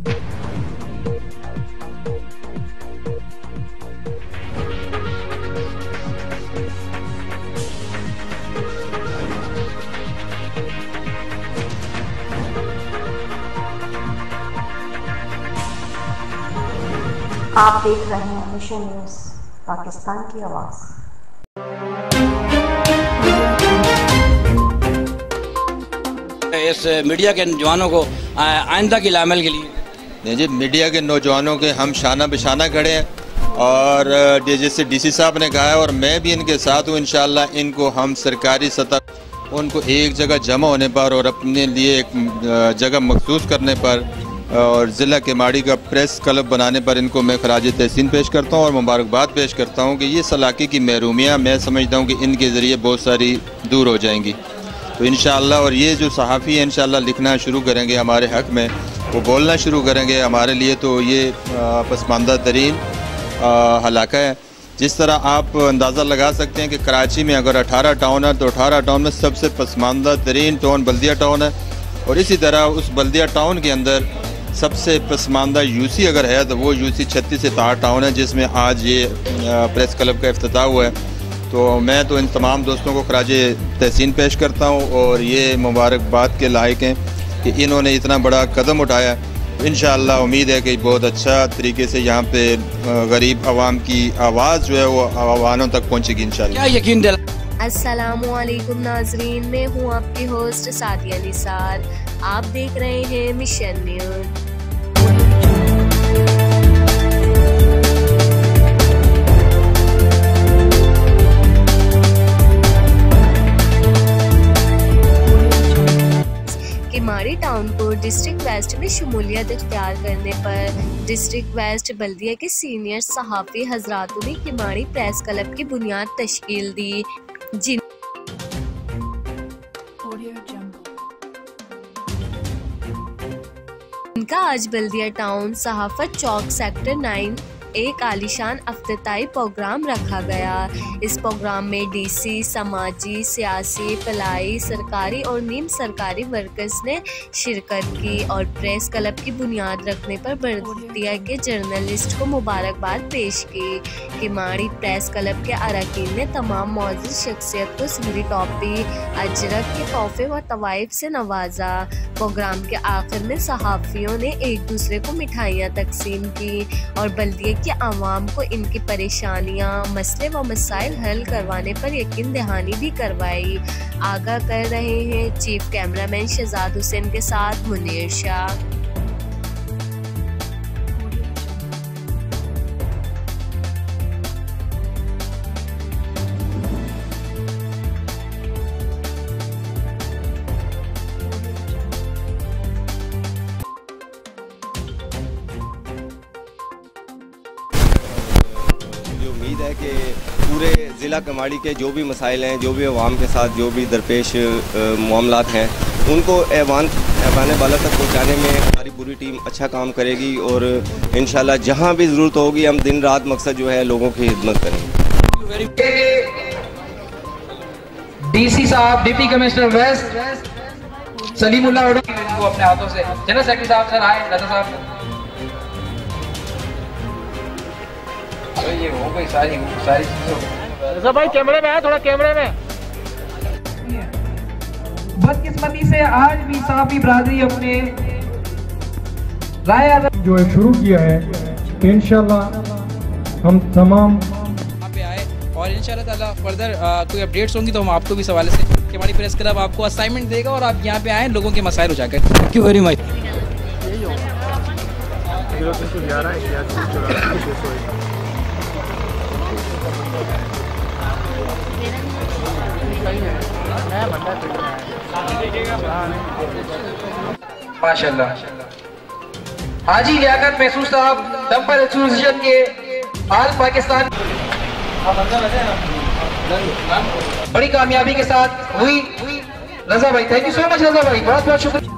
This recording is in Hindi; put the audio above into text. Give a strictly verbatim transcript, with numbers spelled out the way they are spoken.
आप देख रहे हैं मिशन न्यूज़, पाकिस्तान की आवाज़। इस मीडिया के नौजवानों को आइंदा की लामल के लिए नहीं जी, मीडिया के नौजवानों के हम शाना बिशाना खड़े हैं और जैसे डीसी साहब ने कहा है और मैं भी इनके साथ हूँ। इंशाल्लाह इनको हम सरकारी सतह उनको एक जगह जमा होने पर और अपने लिए एक जगह मखसूस करने पर और ज़िला केमाड़ी का प्रेस क्लब बनाने पर इनको मैं खराज तहसीन पेश करता हूँ और मुबारकबाद पेश करता हूँ कि ये सलाक़ी की महरूमियाँ मैं समझता हूँ कि इनके ज़रिए बहुत सारी दूर हो जाएंगी। तो इंशाअल्लाह और ये जो सहाफ़ी हैं इंशाअल्लाह लिखना शुरू करेंगे हमारे हक़ में, वो बोलना शुरू करेंगे हमारे लिए, तो ये पसमानदा तरीन हलाका है। जिस तरह आप अंदाज़ा लगा सकते हैं कि कराची में अगर अठारह टाउन है तो अठारह टाउन में सबसे पसमानदा तरीन टाउन बल्दिया टाउन है और इसी तरह उस बल्दिया टाउन के अंदर सबसे पसमानदा यूसी अगर है तो वो यूसी छत्तीस से तार टाउन है जिसमें आज ये प्रेस क्लब का इफ्तिताह हुआ है। तो मैं तो इन तमाम दोस्तों को खराज तहसीन पेश करता हूँ और ये मुबारकबाद के लायक हैं कि इन्होंने इतना बड़ा कदम उठाया। इंशाअल्लाह उम्मीद है कि बहुत अच्छा तरीके से यहाँ पे गरीब आवाम की आवाज़ जो है वो आवानों तक पहुँचेगी इंशाअल्लाह। क्या यकीन दिला। अस्सलामुअलैकुम नाजरीन, मैं हूँ आपकी होस्ट सादिया निसार। आप देख रहे हैं मिशन न्यूज़। केमाड़ी टाउन को डिस्ट्रिक्ट वेस्ट में शमूलियत इख्तियार करने पर डिस्ट्रिक्ट वेस्ट बल्दिया के सीनियर सहाफ़ी हजरातों ने केमाड़ी प्रेस क्लब की बुनियाद तश्कील दी, जिन इनका आज Baldia town Sahafat Chowk sector nine एक आलीशान अफ्ताही प्रोग्राम रखा गया। इस प्रोग्राम में डीसी, समाजी, सियासी, फलाई, सरकारी और नीम सरकारी वर्कर्स ने शिरकत की और प्रेस क्लब की बुनियाद रखने पर बल्दिया के जर्नलिस्ट को मुबारकबाद पेश की। केमाड़ी प्रेस क्लब के अरकान ने तमाम मौजूद शख्सियत को सिंधी टॉपी, अजरक के तोहफे व तवाइफ से नवाजा। प्रोग्राम के आखिर में सहाफ़ियों ने एक दूसरे को मिठाइयाँ तकसीम की और बल्दिया कि आवाम को इनकी परेशानियां, मसले व मसाइल हल करवाने पर यकीन दहानी भी करवाई। आगाह कर रहे हैं चीफ कैमरामैन शहजाद हुसैन के साथ मुनीर शाह। उम्मीद है कि पूरे ज़िला केमाड़ी के जो भी मसाइल हैं, जो भी अवाम के साथ जो भी दरपेश मामलात हैं, उनको ऐवान ऐवान बाला तक पहुँचाने में हमारी पूरी टीम अच्छा काम करेगी और इंशाल्लाह जहाँ भी ज़रूरत होगी हम दिन रात मकसद जो है लोगों की खिदमत करेंगे। डीसी साहब, डिप्टी कमिश्नर वेस्ट सलीमुल्लाह को अपने हाथों से जनरल सेक्रेटरी साहब सर आए, रजा साहब ये हो गई सारी सारी चीजों। भाई कैमरे में है, थोड़ा कैमरे में। बदकिस्मती से आज भी साफी बरादरी अपने राय जो है शुरू किया है, इंशाल्लाह हम तमाम यहाँ पे आए और इंशाल्लाह ताला फर्दर कोई अपडेट्स होंगी तो हम आपको भी सवाल से केमाड़ी प्रेस क्लब आपको असाइनमेंट देगा और आप यहाँ पे आए लोगों के मसाइल उजागर। Thank you very much. माशाल्लाह। हाजी लियाकत महसूस साहब डंपर एसोसिएशन के आल पाकिस्तान बड़ी कामयाबी के साथ हुई। रजा भाई, thank you so much Raza भाई, बहुत बहुत शुक्रिया।